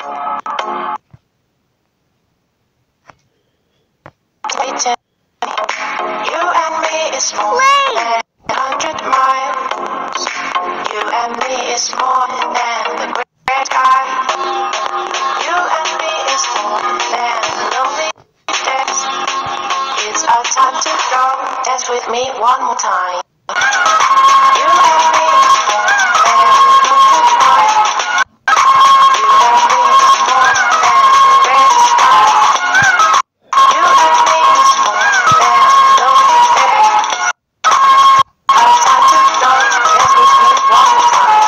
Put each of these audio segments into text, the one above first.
You and me is more than 100 miles. You and me is more than the great sky. You and me is more than lonely days. It's our time to go. Dance with me one more time. You and me is more than 100 miles. You and me is more than the great sky. You and me is more than lonely days. Our time to go. Dance with me one more time.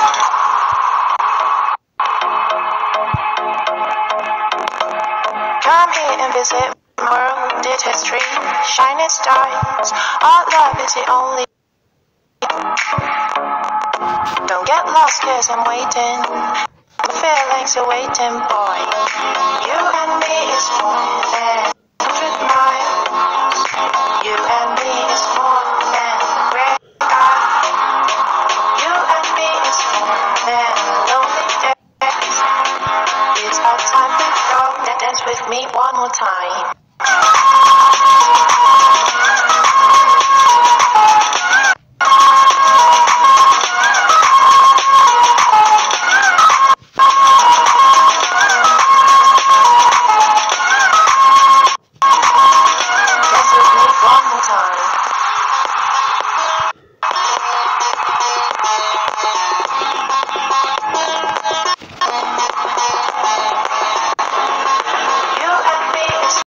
Come here and visit my world. It has dreams, shining stars. Our love is the only. Don't get lost, cause I'm waiting. My feelings are waiting, boy. You and me is more than 100 miles. You and me is more than the great sky. You and me is more than lonely days. It's our time to go. Dance with me one more time. Dance with me one more time.